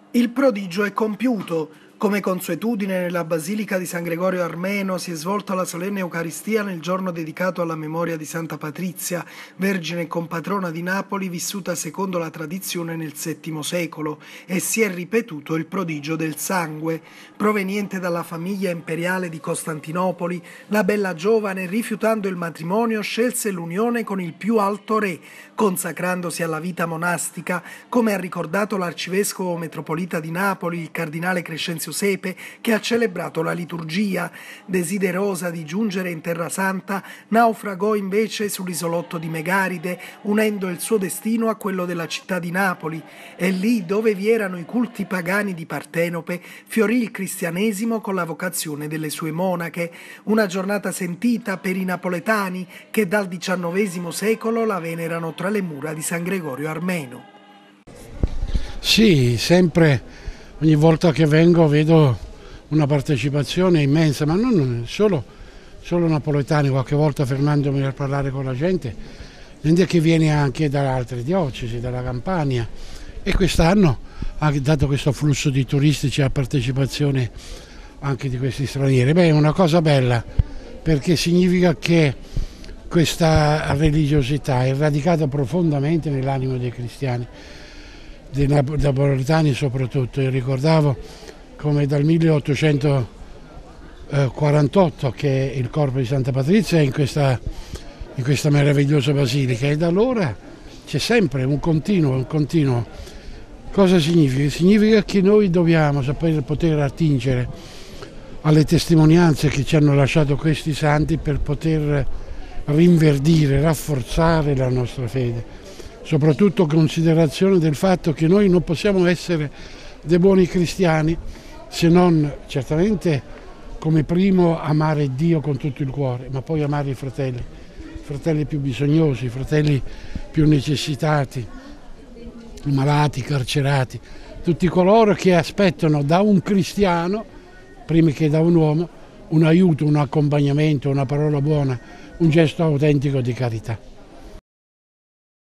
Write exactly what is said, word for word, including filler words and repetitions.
Il prodigio è compiuto. Come consuetudine nella Basilica di San Gregorio Armeno si è svolta la solenne Eucaristia nel giorno dedicato alla memoria di Santa Patrizia, vergine e compatrona di Napoli vissuta secondo la tradizione nel settimo secolo, e si è ripetuto il prodigio del sangue. Proveniente dalla famiglia imperiale di Costantinopoli, la bella giovane, rifiutando il matrimonio, scelse l'unione con il più alto re, consacrandosi alla vita monastica, come ha ricordato l'arcivescovo metropolita di Napoli, il cardinale Crescenzio Sepe, che ha celebrato la liturgia. Desiderosa di giungere in Terra Santa, naufragò invece sull'isolotto di Megaride, unendo il suo destino a quello della città di Napoli, e lì, dove vi erano i culti pagani di Partenope, fiorì il cristianesimo con la vocazione delle sue monache. Una giornata sentita per i napoletani, che dal diciannovesimo secolo la venerano tra le mura di San Gregorio Armeno. Sì, sempre. Ogni volta che vengo vedo una partecipazione immensa, ma non solo, solo napoletani, qualche volta fermandomi a parlare con la gente, gente che viene anche da altre diocesi, dalla Campania, e quest'anno ha dato questo flusso di turistici a partecipazione anche di questi stranieri. Beh, è una cosa bella, perché significa che questa religiosità è radicata profondamente nell'animo dei cristiani, dei napoletani soprattutto. Io ricordavo come dal milleottocentoquarantotto che il corpo di Santa Patrizia è in questa, in questa meravigliosa basilica, e da allora c'è sempre un continuo, un continuo. Cosa significa? Significa che noi dobbiamo sapere poter attingere alle testimonianze che ci hanno lasciato questi santi per poter rinverdire, rafforzare la nostra fede. Soprattutto in considerazione del fatto che noi non possiamo essere dei buoni cristiani se non, certamente, come primo amare Dio con tutto il cuore, ma poi amare i fratelli, i fratelli più bisognosi, i fratelli più necessitati, i malati, i carcerati, tutti coloro che aspettano da un cristiano, prima che da un uomo, un aiuto, un accompagnamento, una parola buona, un gesto autentico di carità.